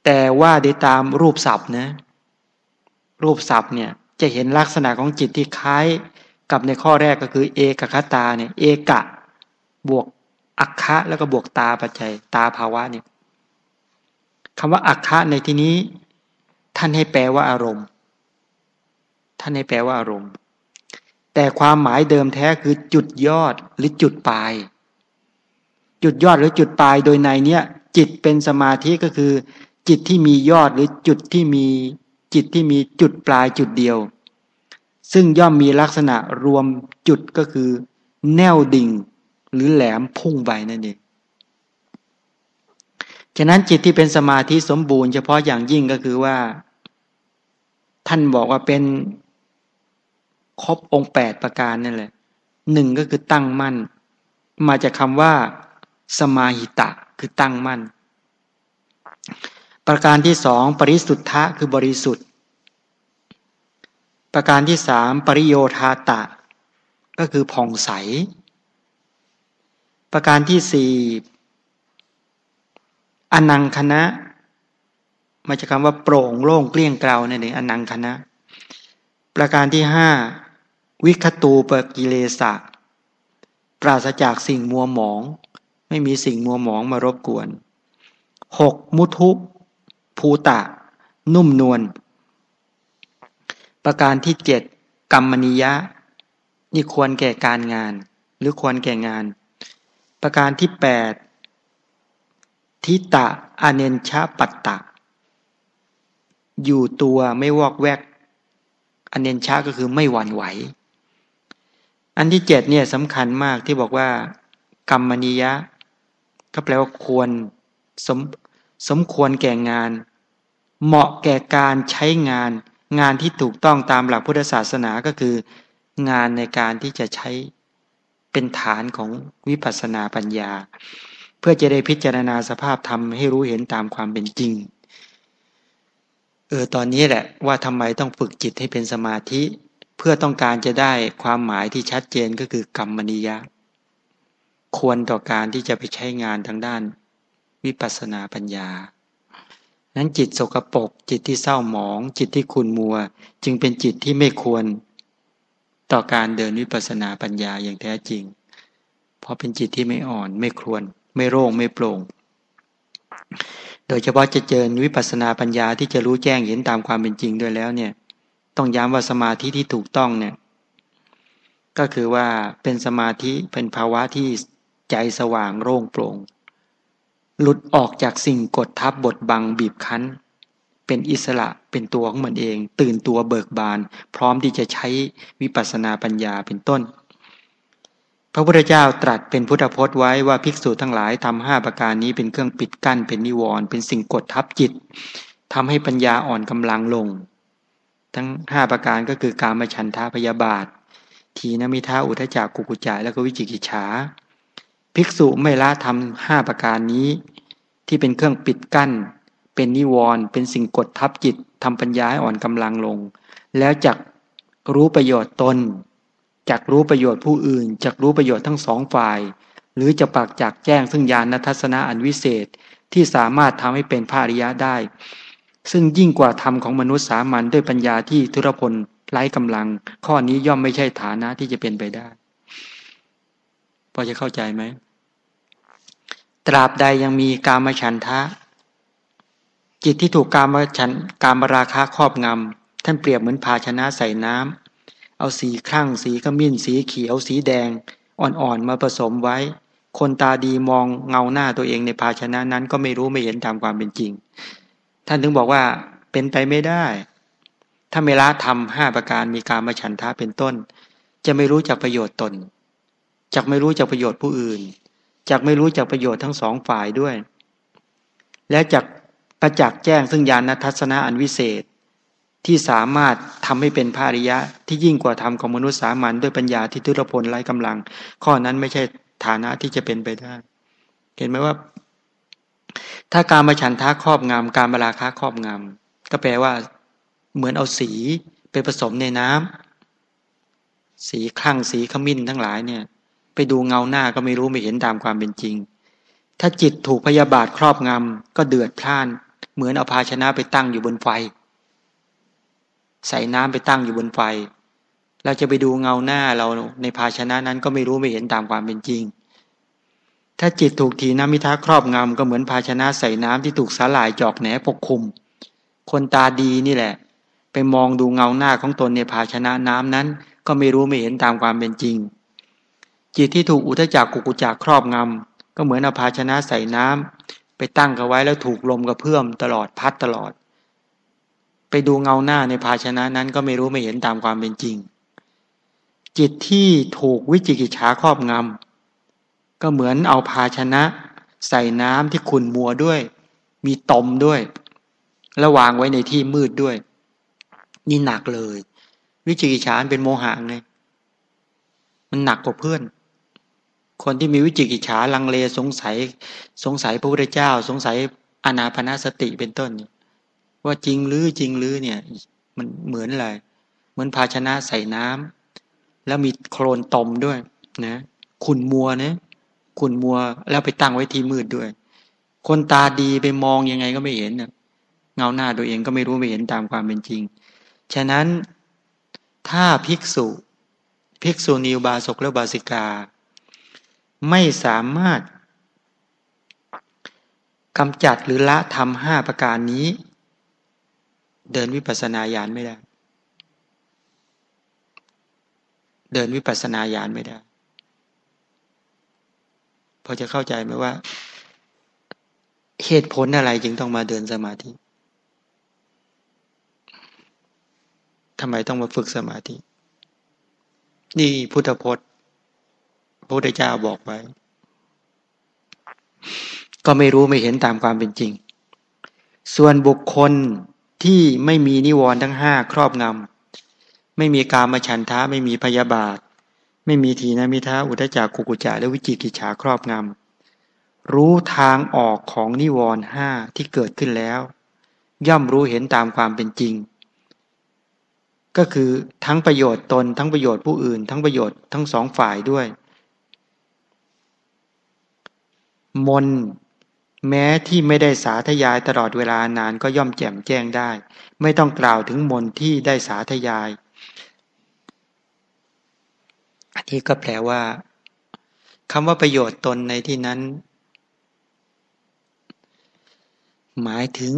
แต่ว่าโดยตามรูปศัพท์นะรูปศัพท์เนี่ยจะเห็นลักษณะของจิตที่คล้ายกับในข้อแรกก็คือเอกคตาเนี่ยเอกะบวกอัคคะแล้วก็บวกตาปัจจัยตาภาวะเนี่ยคำว่าอัคคะในที่นี้ท่านให้แปลว่าอารมณ์ท่านให้แปลว่าอารมณ์แต่ความหมายเดิมแท้คือจุดยอดหรือจุดปลายจุดยอดหรือจุดปลายโดยในเนี้ยจิตเป็นสมาธิก็คือจิตที่มียอดหรือจุดที่มีจิตที่มีจุดปลายจุดเดียวซึ่งย่อมมีลักษณะรวมจุดก็คือแนวดิ่งหรือแหลมพุ่งไปนั่นเองฉะนั้นจิตที่เป็นสมาธิสมบูรณ์เฉพาะอย่างยิ่งก็คือว่าท่านบอกว่าเป็นครบองค์8ประการนั่นแหละ1ก็คือตั้งมั่นมาจากคำว่าสมาหิตะคือตั้งมั่นประการที่2ปริสุทธะคือบริสุทธิ์ประการที่3ปริโยธาตะก็คือผ่องใสประการที่4อนังคณะมาจากคำว่าโปร่งโล่งเกลี้ยงเกลานั่นเองอนังคณะประการที่5วิคตูปกิเลสะปราศจากสิ่งมัวหมองไม่มีสิ่งมัวหมองมารบกวน6มุทุภูตะนุ่มนวลประการที่7กัมมนิยะนี่ควรแก่การงานหรือควรแก่งานประการที่8ทิตะอเนนชะปัตตะอยู่ตัวไม่วอกแวกอเนนชะก็คือไม่หวั่นไหวอันที่7เนี่ยสำคัญมากที่บอกว่ากัมมนิยะก็แปลว่าควรสมควรแก่งานเหมาะแก่การใช้งานที่ถูกต้องตามหลักพุทธศาสนาก็คืองานในการที่จะใช้เป็นฐานของวิปัสสนาปัญญาเพื่อจะได้พิจารณาสภาพธรรมให้รู้เห็นตามความเป็นจริงตอนนี้แหละว่าทำไมต้องฝึกจิตให้เป็นสมาธิเพื่อต้องการจะได้ความหมายที่ชัดเจนก็คือกัมมนิยะควรต่อการที่จะไปใช้งานทางด้านวิปัสสนาปัญญานั้นจิตสกปรกจิตที่เศร้าหมองจิตที่ขุ่นมัวจึงเป็นจิตที่ไม่ควรต่อการเดินวิปัสสนาปัญญาอย่างแท้จริงเพราะเป็นจิตที่ไม่อ่อนไม่ควรไม่โล่งไม่โปร่งโดยเฉพาะจะเจริญวิปัสสนาปัญญาที่จะรู้แจ้งเห็นตามความเป็นจริงด้วยแล้วเนี่ยต้องย้ำว่าสมาธิที่ถูกต้องเนี่ยก็คือว่าเป็นสมาธิเป็นภาวะที่ใจสว่างโล่งโปร่งหลุดออกจากสิ่งกดทับบดบังบีบคั้นเป็นอิสระเป็นตัวของมันเองตื่นตัวเบิกบานพร้อมที่จะใช้วิปัสสนาปัญญาเป็นต้นพระพุทธเจ้าตรัสเป็นพุทธพจน์ไว้ว่าภิกษุทั้งหลายทำ5ประการนี้เป็นเครื่องปิดกั้นเป็นนิวรณ์เป็นสิ่งกดทับจิตทำให้ปัญญาอ่อนกำลังลงทั้ง5ประการก็คือกามฉันทะพยาบาททีนมิทะอุทธัจจะกุกุจจะและก็วิจิกิจฉาภิกษุไม่ละทำ5ประการนี้ที่เป็นเครื่องปิดกั้นเป็นนิวรณ์เป็นสิ่งกดทับจิตทำปัญญาให้อ่อนกำลังลงแล้วจักรู้ประโยชน์ตนจักรู้ประโยชน์ผู้อื่นจักรู้ประโยชน์ทั้งสองฝ่ายหรือจะปักจักแจ้งซึ่งญาณทัศนะอันวิเศษที่สามารถทำให้เป็นพระอริยะได้ซึ่งยิ่งกว่าธรรมของมนุษย์สามัญด้วยปัญญาที่ทุรพลไร้กำลังข้อนี้ย่อมไม่ใช่ฐานะที่จะเป็นไปได้พอจะเข้าใจไหมตราบใดยังมีกามฉันทะจิตที่ถูกกามราคะครอบงำท่านเปรียบเหมือนภาชนะใส่น้ำเอาสีครั่งสีขมิ้นสีเขียวสีแดงอ่อนๆมาผสมไว้คนตาดีมองเงาหน้าตัวเองในภาชนะนั้นก็ไม่รู้ไม่เห็นตามความเป็นจริงท่านถึงบอกว่าเป็นไปไม่ได้ถ้าไม่ละธรรม5ประการมีกามฉันทะเป็นต้นจะไม่รู้จักประโยชน์ตนจักไม่รู้จักประโยชน์ผู้อื่นจักไม่รู้จักประโยชน์ทั้งสองฝ่ายด้วยและจักประจักษ์แจ้งซึ่งญาณทัศนะอันวิเศษที่สามารถทำให้เป็นพระอริยะที่ยิ่งกว่าธรรมของมนุษย์สามัญด้วยปัญญาที่ทุรพลไร้กำลังข้อนั้นไม่ใช่ฐานะที่จะเป็นไปได้เห็นไหมว่าถ้ากามฉันทะครอบงำกามราคะครอบงำก็แปลว่าเหมือนเอาสีไปผสมในน้ำสีคลั่งสีขมิ้นทั้งหลายเนี่ยไปดูเงาหน้าก็ไม่รู้ไม่เห็นตามความเป็นจริงถ้าจิตถูกพยาบาทครอบงำก็เดือดพล่านเหมือนเอาภาชนะไปตั้งอยู่บนไฟใส่น้ำไปตั้งอยู่บนไฟเราจะไปดูเงาหน้าเราในภาชนะนั้นก็ไม่รู้ไม่เห็นตามความเป็นจริงถ้าจิตถูกถีนมิทะครอบงำก็เหมือนภาชนะใส่น้ำที่ถูกสาหร่ายจอกแหนปกคลุมคนตาดีนี่แหละไปมองดูเงาหน้าของตนในภาชนะน้ำนั้นก็ไม่รู้ไม่เห็นตามความเป็นจริงจิตที่ถูกอุทจักกุกุจักครอบงำก็เหมือนเอาภาชนะใส่น้ำไปตั้งเอาไว้แล้วถูกลมกระเพื่อมตลอดพัดตลอดไปดูเงาหน้าในภาชนะนั้นก็ไม่รู้ไม่เห็นตามความเป็นจริงจิตที่ถูกวิจิกิจฉาครอบงำก็เหมือนเอาภาชนะใส่น้ำที่ขุ่นมัวด้วยมีตมด้วยแล้ววางไว้ในที่มืดด้วยนี่หนักเลยวิจิกิจฉาเป็นโมหะไงมันหนักกว่าเพื่อนคนที่มีวิจิกิจฉาลังเลสงสัยพระพุทธเจ้าสงสัยอานาปานสติเป็นต้นว่าจริงหรือเนี่ยมันเหมือนอะไรเหมือนภาชนะใส่น้ำแล้วมีโคลนตมด้วยนะขุ่นมัวนะขุ่นมัวแล้วไปตั้งไว้ที่มืดด้วยคนตาดีไปมองยังไงก็ไม่เห็นเงาหน้าตัวเองก็ไม่รู้ไม่เห็นตามความเป็นจริงฉะนั้นถ้าภิกษุณีอุบาสกและอุบาสิกาไม่สามารถกำจัดหรือละทำ5ประการนี้เดินวิปัสสนาญาณไม่ได้เดินวิปัสสนาญาณไม่ได้พอจะเข้าใจไหมว่าเหตุผลอะไรจึงต้องมาเดินสมาธิทำไมต้องมาฝึกสมาธินี่พุทธพจน์พระพุทธเจ้าบอกไว้ก็ไม่รู้ไม่เห็นตามความเป็นจริงส่วนบุคคลที่ไม่มีนิวรณ์ทั้ง5ครอบงำไม่มีกามฉันทะไม่มีพยาบาทไม่มีถีนมิทะอุทธัจจะกุกุจจะและวิจิกิจฉาครอบงำรู้ทางออกของนิวรณ์5ที่เกิดขึ้นแล้วย่อมรู้เห็นตามความเป็นจริงก็คือทั้งประโยชน์ตนทั้งประโยชน์ผู้อื่นทั้งประโยชน์ทั้งสองฝ่ายด้วยมนแม้ที่ไม่ได้สาธยายตลอดเวลานานก็ย่อมแจ่มแจ้งได้ไม่ต้องกล่าวถึงมนที่ได้สาธยายอันนี้ก็แปลว่าคำว่าประโยชน์ตนในที่นั้นหมายถึง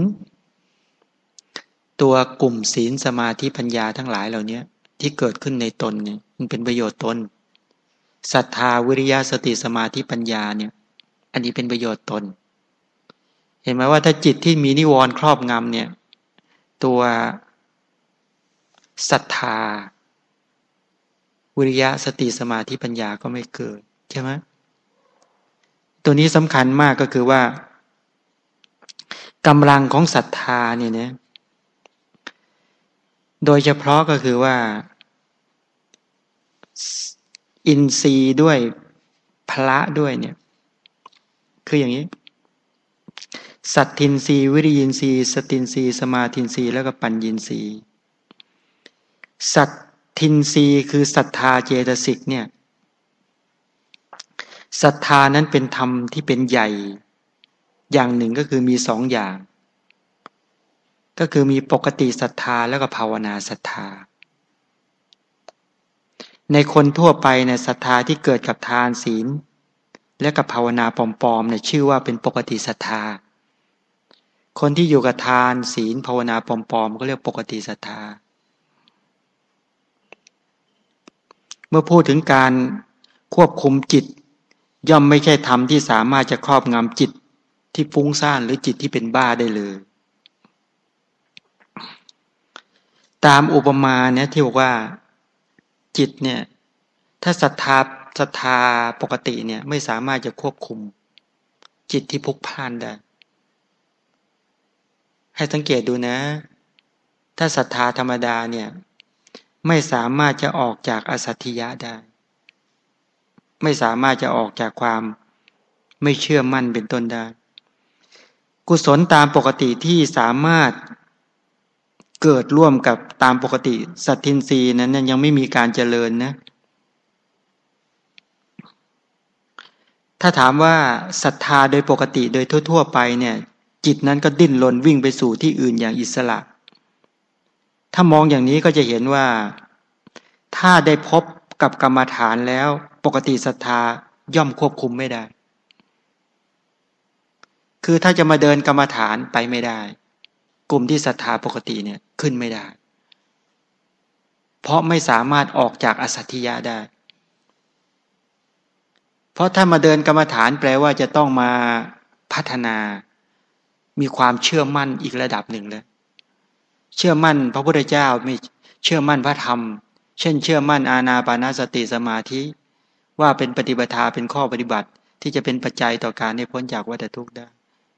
ตัวกลุ่มศีลสมาธิปัญญาทั้งหลายเหล่านี้ที่เกิดขึ้นในตนเนี่ยมันเป็นประโยชน์ตนศรัทธาวิริยะสติสมาธิปัญญาเนี่ยอันนี้เป็นประโยชน์ตนเห็นไหมว่าถ้าจิตที่มีนิวรณ์ครอบงำเนี่ยตัวศรัทธาวิริยะสติสมาธิปัญญาก็ไม่เกิดใช่ไหมตัวนี้สำคัญมากก็คือว่ากำลังของศรัทธาเนี่ยนะโดยเฉพาะก็คือว่าอินทรีย์ด้วยพละด้วยเนี่ยคืออย่างนี้สัตทินทรีย์วิริยินทรีย์สตินทรีย์สมาธินทรีย์แล้วก็ปัญญินทรีย์สัตทินทรีย์คือศรัทธาเจตสิกเนี่ยศรัทธานั้นเป็นธรรมที่เป็นใหญ่อย่างหนึ่งก็คือมี2อย่างก็คือมีปกติศรัทธาแล้วก็ภาวนาศรัทธาในคนทั่วไปเนี่ยศรัทธาที่เกิดกับทานศีลและกับภาวนาปลอมๆเนี่ยชื่อว่าเป็นปกติศรัทธาคนที่อยู่กับทานศีลภาวนาปลอมๆก็เรียกปกติศรัทธาเมื่อพูดถึงการควบคุมจิตย่อมไม่ใช่ธรรมที่สามารถจะครอบงำจิตที่ฟุ้งซ่านหรือจิตที่เป็นบ้าได้เลยตามอุปมาเนี่ยที่บอกว่าจิตเนี่ยถ้าศรัทธาปกติเนี่ยไม่สามารถจะควบคุมจิตที่พลุกพล่านได้ให้สังเกตดูนะถ้าศรัทธาธรรมดาเนี่ยไม่สามารถจะออกจากอสัตถิยะได้ไม่สามารถจะออกจากความไม่เชื่อมั่นเป็นต้นได้กุศลตามปกติที่สามารถเกิดร่วมกับตามปกติสัตทินทรีย์นั้นยังไม่มีการเจริญนะถ้าถามว่าศรัทธาโดยปกติโดยทั่วๆไปเนี่ยจิตนั้นก็ดิ้นรนวิ่งไปสู่ที่อื่นอย่างอิสระถ้ามองอย่างนี้ก็จะเห็นว่าถ้าได้พบกับกรรมฐานแล้วปกติศรัทธาย่อมควบคุมไม่ได้คือถ้าจะมาเดินกรรมฐานไปไม่ได้กลุ่มที่ศรัทธาปกติเนี่ยขึ้นไม่ได้เพราะไม่สามารถออกจากอสัตถิยะได้เพราะถ้ามาเดินกรรมฐานแปลว่าจะต้องมาพัฒนามีความเชื่อมั่นอีกระดับหนึ่งเลยเชื่อมั่นพระพุทธเจ้าไม่เชื่อมั่นพระธรรมเช่นเชื่อมั่นอานาปานสติสมาธิว่าเป็นปฏิปทาเป็นข้อปฏิบัติที่จะเป็นปัจจัยต่อการให้พ้นจากวัฏทุกข์ได้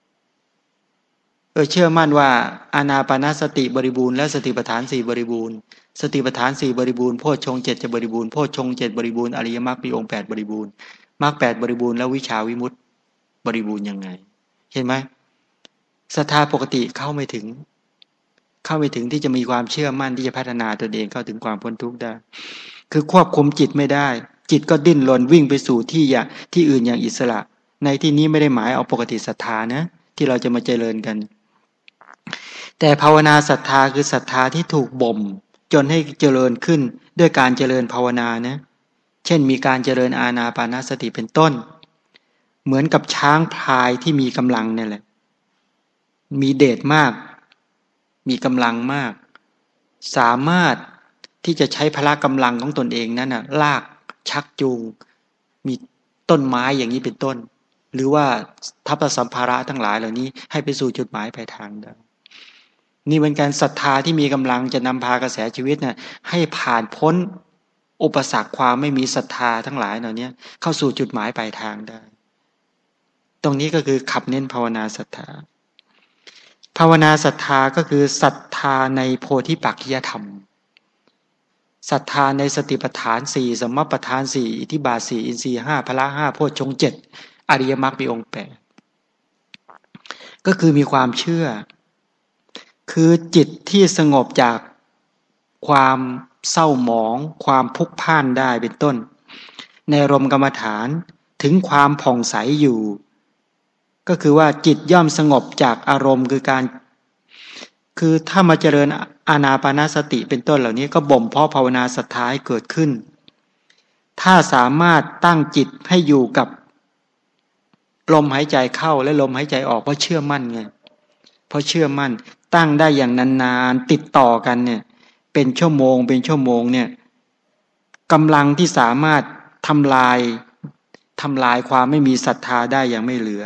เชื่อมั่นว่าอานาปานสติบริบูรณ์และสติปัฏฐานสี่บริบูรณ์สติปัฏฐานสี่บริบูรณ์โพชฌงค์เจ็ดจะบริบูรณ์โพชฌงค์เจ็ดบริบูรณ์อริยมรรคมีองค์8บริบูรณ์มรรค8บริบูรณ์แล้ววิชาวิมุตติบริบูรณ์ยังไงเห็นไหมศรัทธาปกติเข้าไม่ถึงที่จะมีความเชื่อมั่นที่จะพัฒนาตนเองเข้าถึงความพ้นทุกข์ได้คือควบคุมจิตไม่ได้จิตก็ดิ้นรนวิ่งไปสู่ที่อื่นอย่างอิสระในที่นี้ไม่ได้หมายเอาปกติศรัทธานะที่เราจะมาเจริญกันแต่ภาวนาศรัทธาคือศรัทธาที่ถูกบ่มจนให้เจริญขึ้นด้วยการเจริญภาวนานะเช่นมีการเจริญอานาปานสติเป็นต้นเหมือนกับช้างพลายที่มีกำลังนี่แหละมีเดชมากมีกำลังมากสามารถที่จะใช้พละกำลังของตนเองนั้นนะลากชักจูงมีต้นไม้อย่างนี้เป็นต้นหรือว่าทัพพสัมภาระทั้งหลายเหล่านี้ให้ไปสู่จุดหมายปลายทางได้นี่เป็นการศรัทธาที่มีกำลังจะนำพากระแสชีวิตนะให้ผ่านพ้นอุปสรรคความไม่มีศรัทธาทั้งหลายเหล่านี้เข้าสู่จุดหมายปลายทางได้ตรงนี้ก็คือขับเน้นภาวนาศรัทธาภาวนาศรัทธาก็คือศรัทธาในโพธิปักขิยธรรมศรัทธาในสติปัฏฐานสี่สัมมาปัฏฐานสี่อิทธิบาทสี่อินทรีย์ห้าพละห้าโพชฌงค์เจ็ดอริยมรรคมีองค์8ก็คือมีความเชื่อคือจิตที่สงบจากความเศร้าหมองความพุกพ่านได้เป็นต้นในอารมณ์กรรมฐานถึงความผ่องใสอยู่ก็คือว่าจิตย่อมสงบจากอารมณ์คือถ้ามาเจริญอานาปานสติเป็นต้นเหล่านี้ก็บ่มเพาะภาวนาศรัทธาให้เกิดขึ้นถ้าสามารถตั้งจิตให้อยู่กับลมหายใจเข้าและลมหายใจออกเพราะเชื่อมั่นไงเพราะเชื่อมั่นตั้งได้อย่างนานๆติดต่อกันเนี่ยเป็นชั่วโมงเนี่ยกำลังที่สามารถทำลายความไม่มีศรัทธาได้อย่างไม่เหลือ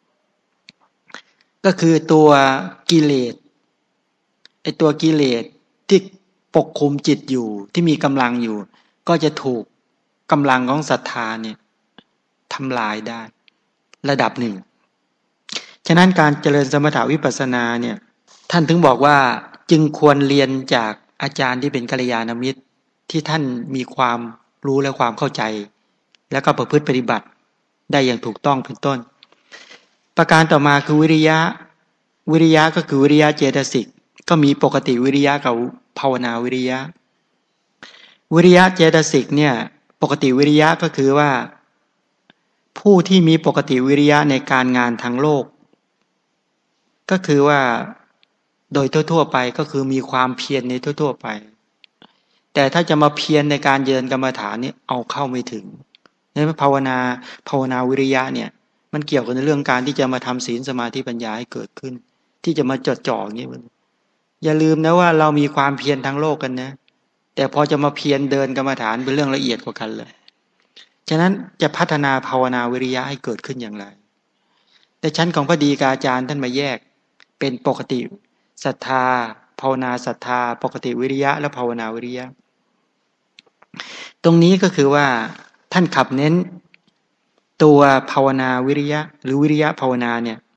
ก็คือตัวกิเลสตัวกิเลสที่ปกคลุมจิตอยู่ที่มีกำลังอยู่ก็จะถูกกำลังของศรัทธาเนี่ยทำลายได้ระดับหนึ่งฉะนั้นการเจริญสมถะวิปัสสนาเนี่ยท่านถึงบอกว่าจึงควรเรียนจากอาจารย์ที่เป็นกัลยาณมิตรที่ท่านมีความรู้และความเข้าใจแล้วก็ประพฤติปฏิบัติได้อย่างถูกต้องเป็นต้นประการต่อมาคือวิริยะก็คือวิริยะเจตสิกก็มีปกติวิริยะกับภาวนาวิริยะเจตสิกเนี่ยปกติวิริยะก็คือว่าผู้ที่มีปกติวิริยะในการงานทางโลกก็คือว่าโดยทั่วๆไปก็คือมีความเพียรในทั่วๆไปแต่ถ้าจะมาเพียรในการเจริญกรรมฐานนี่เอาเข้าไม่ถึงในภาวนาวิริยะเนี่ยมันเกี่ยวกับในเรื่องการที่จะมาทำศีลสมาธิปัญญาให้เกิดขึ้นที่จะมาจดจ่ออย่างนี้อย่าลืมนะว่าเรามีความเพียรทางโลกกันนะแต่พอจะมาเพียรเดินกรรมฐานเป็นเรื่องละเอียดกว่ากันเลยฉะนั้นจะพัฒนาภาวนาวิริยะให้เกิดขึ้นอย่างไรแต่ชั้นของพระดีกาจารย์ท่านมาแยกเป็นปกติศรัทธาภาวนาศรัทธาปกติวิริยะและภาวนาวิริยะตรงนี้ก็คือว่าท่านขับเน้นตัวภาวนาวิริยะหรือวิริยะภาวนาเนี่ย